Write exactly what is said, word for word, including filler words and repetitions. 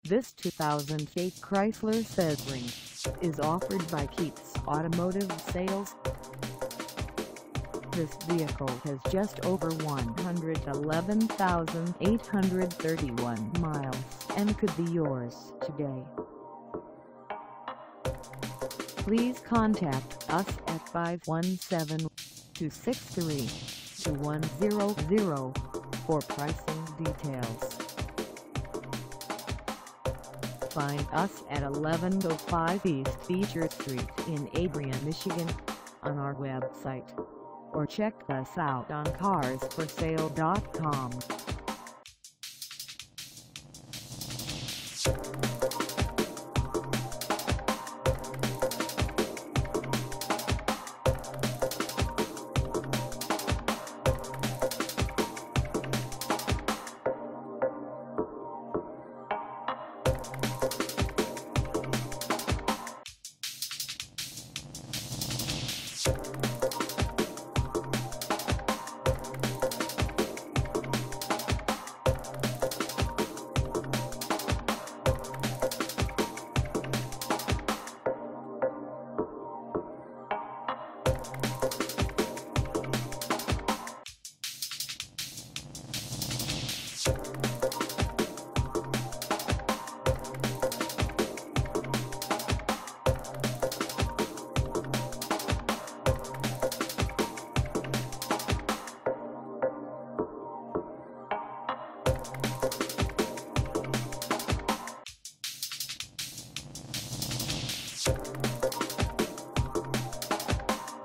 This two thousand eight Chrysler Sebring is offered by Keats Automotive Sales. This vehicle has just over one hundred eleven thousand eight hundred thirty-one miles and could be yours today. Please contact us at five one seven, two six three, two one zero zero for pricing details. Find us at eleven oh five East Beecher Street in Adrian, Michigan, on our website, or check us out on cars for sale dot com.